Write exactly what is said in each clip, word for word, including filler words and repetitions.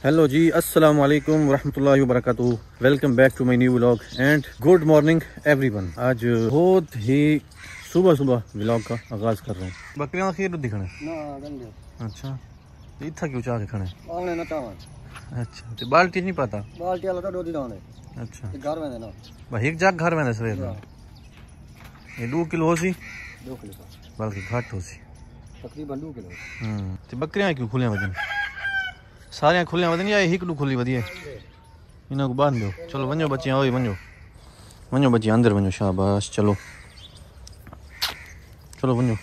Hello जी, अस्सलाम वालेकुम वरहमतुल्लाहि वबरकातुहू। Welcome back to my new vlog and good morning everyone. आज बहुत ही सुबह सुबह व्लॉग का आगाज कर रहा हूँ। बकरियां खीर दिखने ना। अच्छा, इतना क्यों चाह के खाने आने ना चाह। अच्छा, तो बाल्टी नहीं पता बाल्टी वाला तो दो दाने। अच्छा, घर में ना भाई एक जाग घर में सवेर में ये दो किलो होसी दो किलो बल्कि घट होसी तकरीबन दो किलो। हम्म, तो बकरियां क्यों खुलियां वजन सारियां खुलियां वजन या एक दो खुली वधी इन्हां को बांध दो। चलो वञो बच्चियां, ओए वञो वञो बच्चियां अंदर वञो। शाबाश, चलो चलो वञो।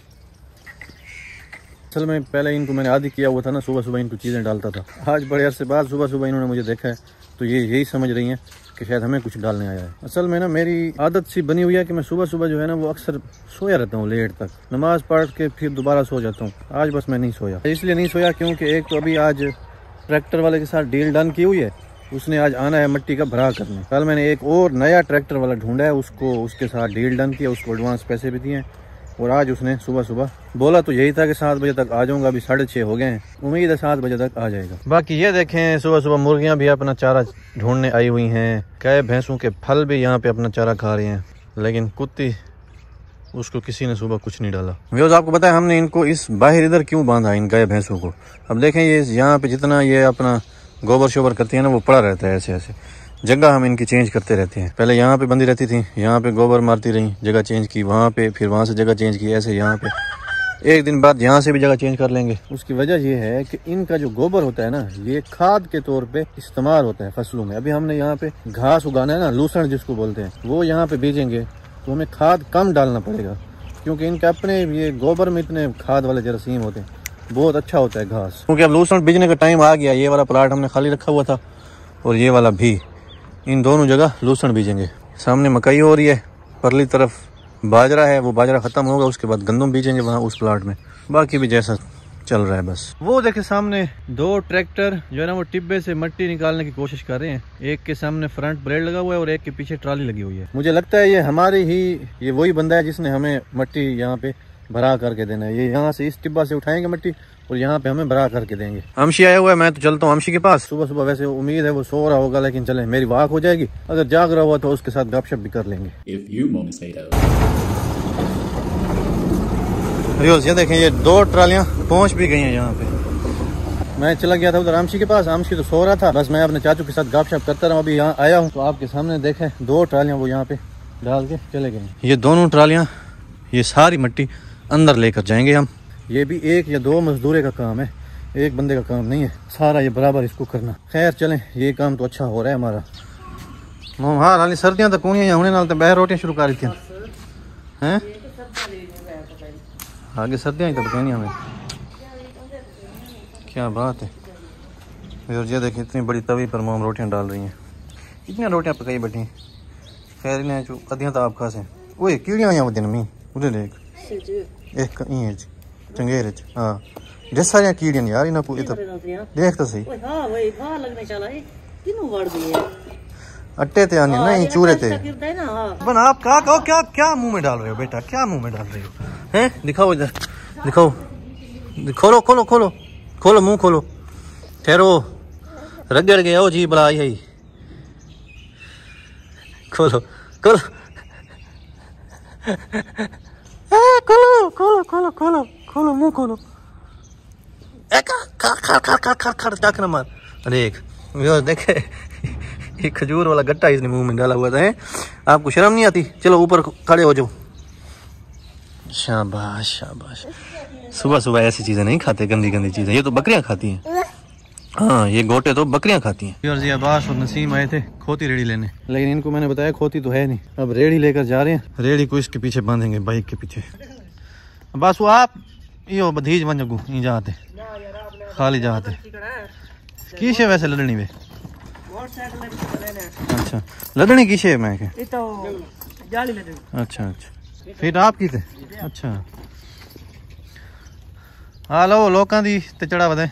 असल में पहले इनको मैंने आदि किया हुआ था ना, सुबह सुबह इनको चीज़ें डालता था। आज बड़े अरसे बाद सुबह सुबह इन्होंने मुझे देखा है तो ये यही समझ रही हैं कि शायद हमें कुछ डालने आया है। असल में ना मेरी आदत सी बनी हुई है कि मैं सुबह सुबह जो है ना वो अक्सर सोया रहता हूँ लेट तक, नमाज पढ़ के फिर दोबारा सो जाता हूँ। आज बस मैं नहीं सोया, इसलिए नहीं सोया क्योंकि एक तो अभी आज ट्रैक्टर वाले के साथ डील डन की हुई है, उसने आज आना है मिट्टी का भरा करने। कल मैंने एक और नया ट्रैक्टर वाला ढूंढा है, उसको उसके साथ डील डन किया, उसको एडवांस पैसे भी दिए और आज उसने सुबह सुबह बोला तो यही था कि सात बजे तक आ जाऊंगा। अभी साढ़े छः हो गए हैं, उम्मीद है सात बजे तक आ जाएगा। बाकी ये देखें सुबह सुबह मुर्गियां भी अपना चारा ढूंढने आई हुई हैं, गाय भैंसों के फल भी यहाँ पे अपना चारा खा रही हैं, लेकिन कुत्ती उसको किसी ने सुबह कुछ नहीं डाला। व्यूअर्स, आपको पता है हमने इनको इस बाहर इधर क्यों बांधा इन गाय भैंसों को। अब देखें ये यहाँ पे जितना ये अपना गोबर शोबर करती है ना वो पड़ा रहता है, ऐसे ऐसे जगह हम इनकी चेंज करते रहते हैं। पहले यहाँ पे बंदी रहती थी, यहाँ पे गोबर मारती रही, जगह चेंज की वहाँ पे, फिर वहाँ से जगह चेंज की, ऐसे यहाँ पे एक दिन बाद यहाँ से भी जगह चेंज कर लेंगे। उसकी वजह यह है कि इनका जो गोबर होता है ना ये खाद के तौर पे इस्तेमाल होता है फसलों में। अभी हमने यहाँ पे घास उगाना है ना, लूसण जिसको बोलते हैं, वो यहाँ पे बीजेंगे तो हमें खाद कम डालना पड़ेगा क्योंकि इनके अपने ये गोबर में इतने खाद वाले जरासीम होते हैं, बहुत अच्छा होता है घास। क्योंकि अब लूसण बीजने का टाइम आ गया। ये वाला प्लाट हमने खाली रखा हुआ था और ये वाला भी, इन दोनों जगह लूसण बीजेंगे। सामने मकई हो रही है, परली तरफ बाजरा है, वो बाजरा खत्म होगा उसके बाद गंदम बीजेंगे वहाँ उस प्लाट में। बाकी भी जैसा चल रहा है बस। वो देखे सामने दो ट्रैक्टर जो है ना वो टिब्बे से मिट्टी निकालने की कोशिश कर रहे हैं। एक के सामने फ्रंट ब्लेड लगा हुआ है और एक के पीछे ट्राली लगी हुई है। मुझे लगता है ये हमारी ही ये वही बंदा है जिसने हमें मिट्टी यहाँ पे भरा करके देना है। ये यहाँ से इस टिब्बा से उठाएंगे मिट्टी और यहाँ पे हमें भरा करके देंगे। अमशी आया हुआ है, मैं तो चलता हूँ अमशी के पास। सुबह सुबह वैसे उम्मीद है वो सो रहा होगा, लेकिन चले मेरी वाक हो जाएगी। अगर जाग रहा हुआ तो उसके साथ गपशप भी कर लेंगे। ये देखें ये दो ट्रालियां पहुंच भी गई हैं यहाँ पे। मैं चला गया था उधर आमशी के पास, आमशी तो सो रहा था, बस मैं अपने चाचू के साथ गपशप करता रहा। अभी यहाँ आया हूँ तो आपके सामने देखें दो ट्रालियां वो यहाँ पे डाल के चले गए। ये दोनों ट्रालियां ये सारी मिट्टी अंदर लेकर जाएंगे हम। ये भी एक या दो मजदूरे का काम है, एक बंदे का काम नहीं है सारा ये बराबर इसको करना। खैर चलें, ये काम तो अच्छा हो रहा है हमारा। हाँ हाली सर्दियाँ तो कौन होने नाल बह रोटियाँ शुरू कर दी हैं, आगे सर्दियाँ तो पता नहीं हमें। क्या बात है। और ये देखिए इतनी बड़ी तवी पर मोम रोटियां डाल रही हैं, इतनी रोटियां पकाई बैठी। खैर इन्हें जो अद्धियां तो आप खासे ओए कीड़ियां आया वो दिन में उधर देख एक ई चंगेर हाँ ढेर सारियां कीड़ियां यार इन्हें को इधर देख तो सही। हां वही हां लगने चला है किनु वड़ दी है अट्टे ते आने नहीं चूरे ते बन। आप क्या कहो, क्या क्या मुंह में डाल रहे हो बेटा, क्या मुंह में डाल रहे हो हैं? दिखाओ इधर दिखाओ, खोलो खोलो खोलो खोलो मुंह खोलो। ठहरो रगड़ गया ओ जी बड़ा आई है, खोलो खोलो खोलो खोलो खोलो खोलो खोलो मुंह खोलो। खा मार देख देखे ये खजूर वाला गट्टा इसने मुंह में डाला हुआ था। है आपको शर्म नहीं आती? चलो ऊपर खड़े हो जाओ। शाबाश शाबाश। सुबह सुबह ऐसी चीजें नहीं खाते, गंदी गंदी चीजें, ये तो बकरियां खाती हैं। हाँ ये गोटे तो बकरियां खाती हैं। और अब्बास और नसीम आए थे खोती रेड़ी लेने, लेकिन इनको मैंने बताया खोती तो है नहीं। अब रेड़ी लेकर जा रहे हैं, रेड़ी को इसके पीछे बांधेंगे, बाइक के पीछे। बस वो आप यो बधीज बन जगू यहीं जाते खाली जाते किसे वैसे लड़नी वे। अच्छा लदनी किसे मैं के अच्छा अच्छा फिर आप की थे। अच्छा हाँ लो लोकां दी ते चढ़ा वधे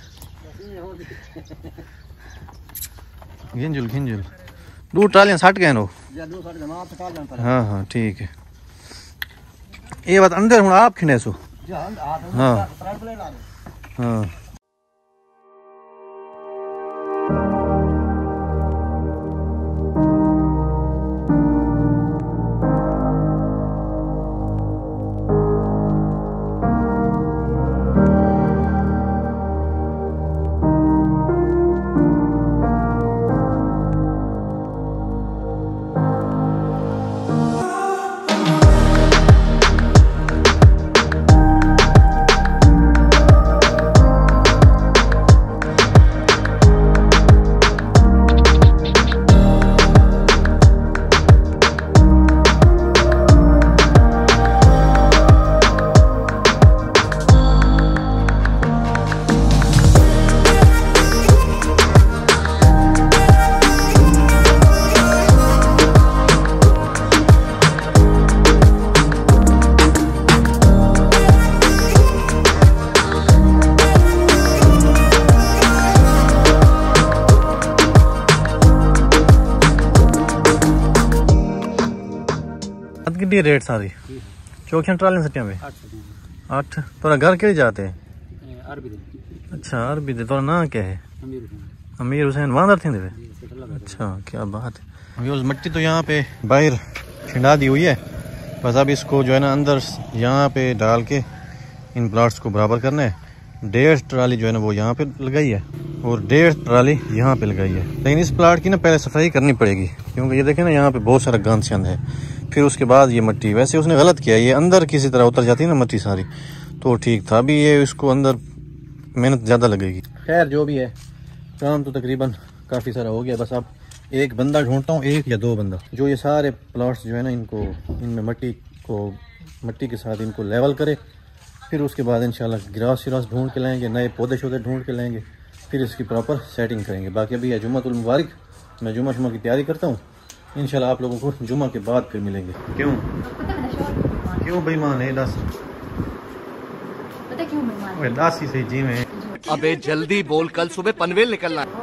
घिंजुल घिंजुल दो ट्रालियां सट गए नो। हाँ हाँ ठीक है ये बात अंदर हूँ आप खिंडे सो। हाँ हाँ कितनी रेट सारी चौकियां ट्रालियां सटियां पे अठ तोरा घर के जाते हैं अच्छा अरबी दे तोरा ना क्या है अमीर हुसैन वांदर थे देवे अच्छा क्या बात है। अभी उस मिट्टी तो यहाँ पे बाहर छिंडा दी हुई है, बस अब इसको जो है ना अंदर यहाँ पे डाल के इन प्लाट्स को बराबर करना है। डेढ़ ट्राली जो है ना वो यहाँ पे लगाई है और डेढ़ ट्राली यहाँ पे लगाई है, लेकिन इस प्लाट की ना पहले सफाई करनी पड़ेगी क्योंकि ये देखें ना यहाँ पे बहुत सारा गंद शंद है। फिर उसके बाद ये मिट्टी, वैसे उसने गलत किया, ये अंदर किसी तरह उतर जाती है ना मिट्टी सारी तो ठीक था, अभी ये इसको अंदर मेहनत ज़्यादा लगेगी। खैर जो भी है काम तो तकरीबन काफ़ी सारा हो गया, बस अब एक बंदा ढूंढता हूँ, एक या दो बंदा जो ये सारे प्लाट्स जो है ना इनको इनमें मिट्टी को मिट्टी के साथ इनको लेवल करे। फिर उसके बाद इंशाल्लाह गिरास शिरास ढूंढ के लाएंगे, नए पौधे शौधे ढूंढ के लाएंगे, फिर इसकी प्रॉपर सेटिंग करेंगे। बाकी अभी है जुम्मतुल मुबारक, मैं जुम्मा शुमा की तैयारी करता हूँ, इंशाल्लाह आप लोगों को जुम्मा के बाद फिर मिलेंगे। क्यों क्यों बेईमान है दस क्यों बेईमान दस ही सही जी में। अबे जल्दी बोल, कल सुबह पनवेल निकलना है।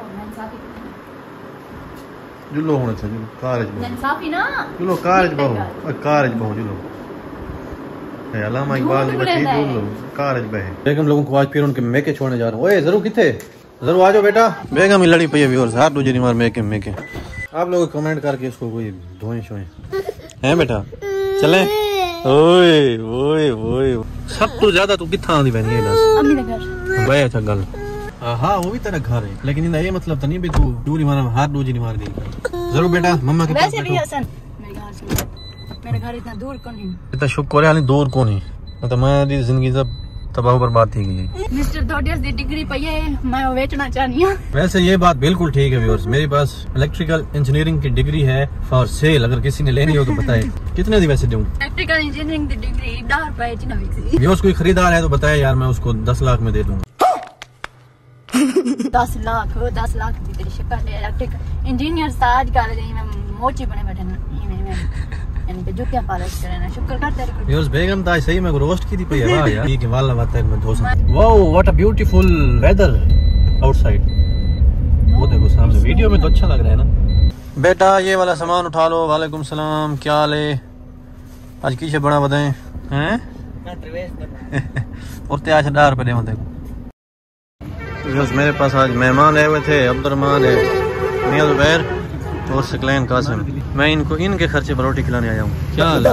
जुल्लो होना चाहिए, कारज इंसाफी ना जुल्लो कारज बहु कारज बहु जुल्लो अलामा इकबाल जी बच्चे जुल्लो कारज बहे। बेगम लोगों को आज फिर उनके मेके छोड़ने जा रहा हूँ। ओए जरूर किथे जरूर आ जाओ बेटा, बेगम ही लड़ी पई है व्यूअर्स, हाथ दूजे नहीं मार मेके मेके। आप लोग कमेंट करके इसको कोई धोए शोए हैं बेटा, चले। ओए ओए ओए सब तो ज्यादा तू किथा आंदी बहन ये दस अम्मी दे घर भाई अच्छा गल हाँ वो भी तेरा घर है, लेकिन इनका ये मतलब तो नहीं भी तू दूरी मारा हाथ दूजी नहीं मार दी। जरूर बेटा मम्मा के पास वैसे भी हसन मेरे घर से मेरा घर इतना दूर कौन है, इतना शुक्र है हाली दूर कौन है, मतलब मेरी जिंदगी सब तबाह बर्बाद थी गई। मिस्टर थोड़ियस दी डिग्री पई है, मैं वो बेचना चाहनी हूं। वैसे ये बात बिल्कुल ठीक है व्यूअर्स, मेरे पास इलेक्ट्रिकल इंजीनियरिंग की डिग्री है फॉर सेल, अगर किसी ने लेनी हो तो बताए। कितने दी वैसे दूं? इलेक्ट्रिकल इंजीनियरिंग की डिग्री दस रुपए ची ना बिकसी। व्यूअर्स कोई खरीदार है तो बताए यार, मैं उसको दस लाख में दे दूंगा। दस लाख दस लाख की तेरी शक्ल है। इलेक्ट्रिकल इंजीनियर आज कल में मोची बने बैठे ना यानी पे जुटिया पालिश करना शुक्र कर तेरे को। व्यूअर्स बेगम ता सही में रोस्ट की थी पई है वाह यार, ये के वाला बात है मैं दोस्त। Wow what a beautiful weather outside, वो देखो सामने, वीडियो में तो अच्छा लग रहा है ना। बेटा ये वाला सामान उठा लो। वालेकुम सलाम, क्या हाल है? आज किसे बड़ा बताएं हैं और ते आज डार पे दे देखो। मेरे पास आज मेहमान आए हुए थे, अब्दुर्रहमान है, मियां जुबैर और सकलैन कासिम। मैं इनको इनके खर्चे पर रोटी खिलाने आया हूँ। क्या हाल है?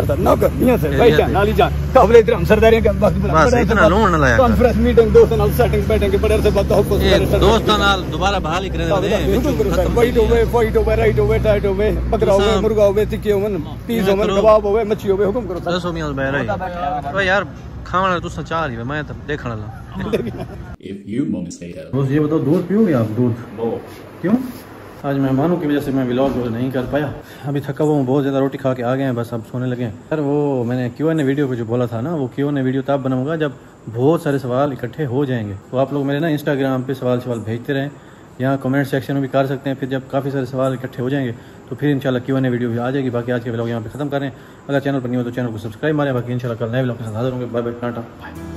बस इतना लोन न लाया कॉन्फ्रेंस मीटिंग दोस्तों नाल सेटिंग बैठेंगे बड़े से बात हो दोस्तों नाल दोबारा बहाली करे दे। वाइट होवे फाइट होवे राइट होवे टाइट होवे बकरा होवे मुर्गा होवे टिक्की होवे पीस होवे कबाब होवे मच्छी होवे हुक्म करो। दसो मियां जुबैर है ओए यार खाना तुसा चाह रही है, मैं तो देखण ला। If you moments later. बस ये बताओ दूध पियोगे आप? दूध क्यों? आज मेहमानों की वजह से मैं व्लॉग नहीं कर पाया, अभी थका हुआ हूँ, बहुत ज़्यादा रोटी खा के आ गए हैं, बस अब सोने लगे हैं। सर वो मैंने क्यू एन ए वीडियो को जो बोला था ना, वो क्यू एन ए वीडियो तब बनाऊंगा जब बहुत सारे सवाल इकट्ठे हो जाएंगे। तो आप लोग मेरे ना इंस्टाग्राम पे सवाल सवाल भेजते रहें, यहाँ कमेंट सेक्शन में भी कर सकते हैं। फिर जब काफ़ी सारे सवाल इकट्ठे हो जाएंगे तो फिर इंशाल्लाह क्यू एन ए वीडियो भी आ जाएगी। बाकी आज के व्लॉग यहाँ पे खत्म करें, अगर चैनल पर नहीं हो तो चैनल को सब्सक्राइब मारें। बाकी इंशाल्लाह कल नए व्लॉग के साथ हाजिर होंगे। Bye bye Tata.